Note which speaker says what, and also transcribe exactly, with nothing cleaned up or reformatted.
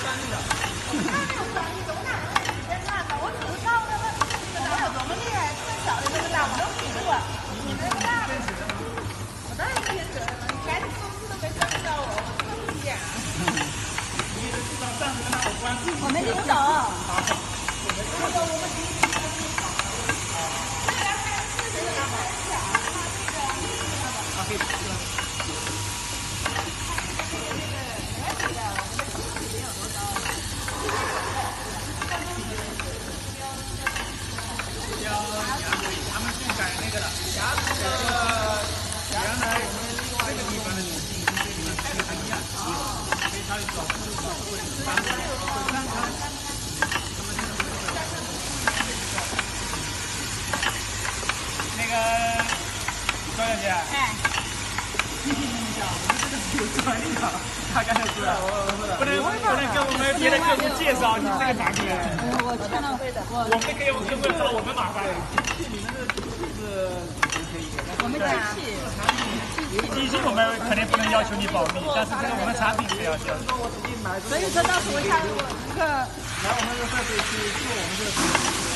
Speaker 1: 我没听懂。
Speaker 2: 他们去改那个了，牙齿的原来我们这个地方的女性跟这里面不太一样，所以它的脚部保护很伤的，很伤它。那个高小姐，哎，提醒你一下，我们这个是有专利的，大概是不能不能跟我们别的客户介绍你这个产品。
Speaker 1: 我看到会的，我
Speaker 2: 我们可以有客户找我们麻烦。
Speaker 3: 你们的这个可以，
Speaker 1: 我们机器。
Speaker 2: 机器我们肯定不能要求你保密，但是这个我们产品是要求。
Speaker 1: 所以说到时候下一个。
Speaker 3: 来我们这设备去做我们这个。